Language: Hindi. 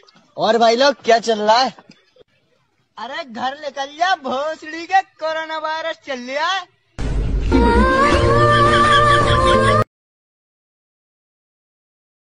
और भाई लोग क्या चल रहा है? अरे घर निकल जा, भोसड़ी के कोरोना वायरस चल रहा है।